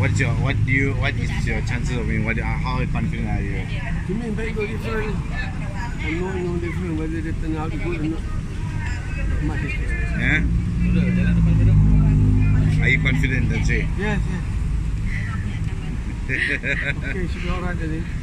What is your chances of winning? How confident are you? To me, very good different. I'm knowing on different whether they turn out good or not. Yeah? Are you confident, that's it? Yes, yes. Okay, should be alright then.